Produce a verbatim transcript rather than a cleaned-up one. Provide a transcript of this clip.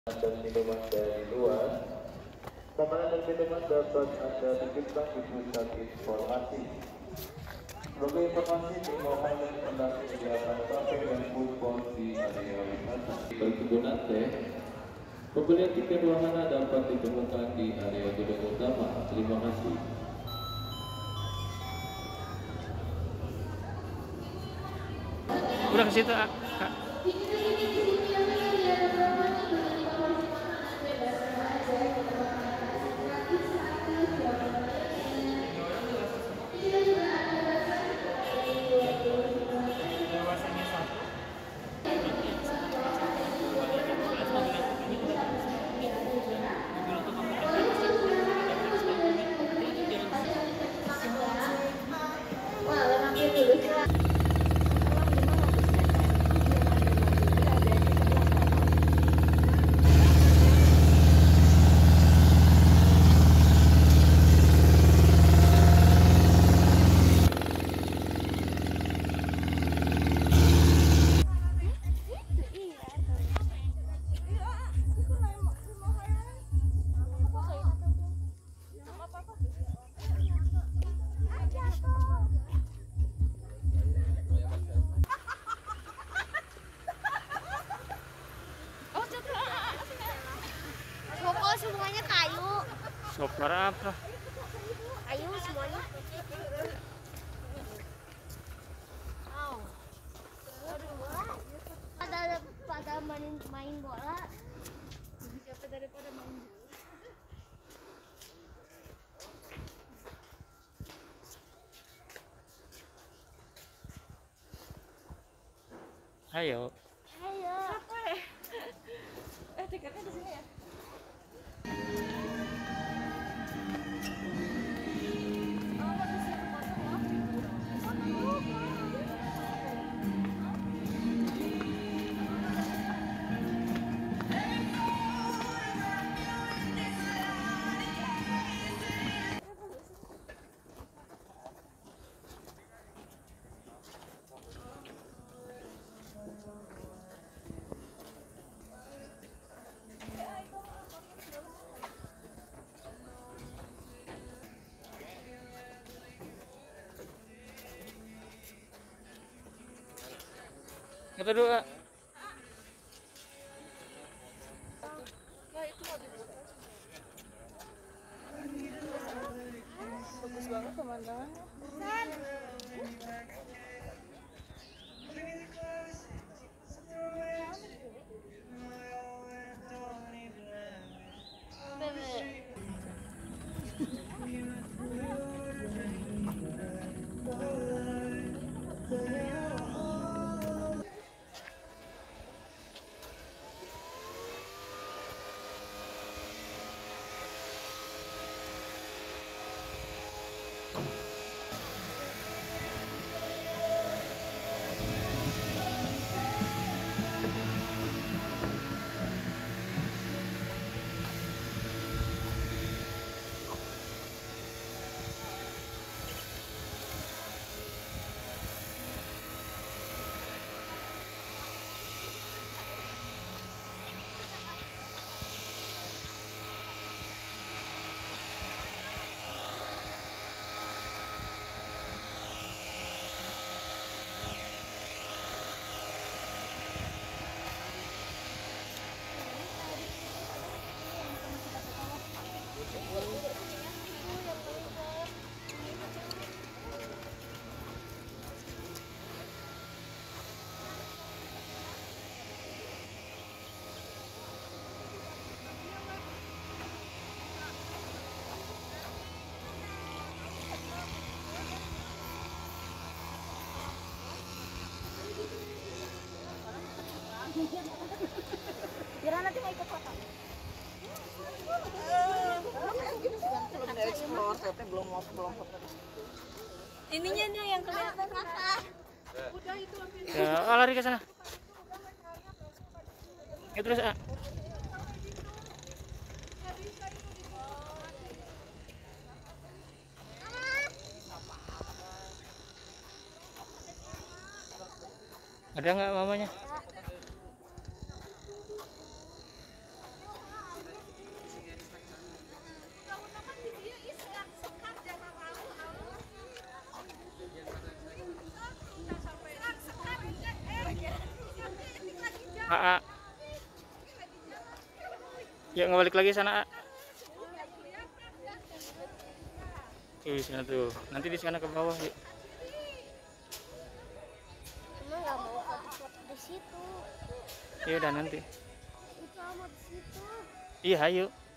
dan minuman dari luar. Makanan dan minuman dapat Anda titipkan di pusat informasi. Sebagai informasi, dimohon tentang kegiatan kafe dan food court di area wisata. Perkebunan teh, pembelian tiket wahana dapat ditemukan di area gedung utama. Terima kasih. Udah ke situ, Kak. Pokok semuanya kayu. Soplar apa? Kayu semuanya. Oh. Pada pada main main bola. Lebih capek daripada main bola. Ayo. Ayo. Eh, tiketnya di sini ya? Kita dulu, Kak. Nah, itu mau dibuka. Bagus banget pemandangannya. Kira nanti mau ikut foto. Belum explore, tapi belum mau belum foto. Ininya nih yang kelihatan apa? Udah itu ambil. Ya, ah, lari ke sana. Ya terus, ah. Ada nggak mamanya? A. Yuk ngebalik lagi sana A. Ih, sana tuh. Nanti di sana ke bawah yuk. Cuma nggak mau foto-foto di situ. Ya udah nanti. Itu amat di situ. Iya, ayo.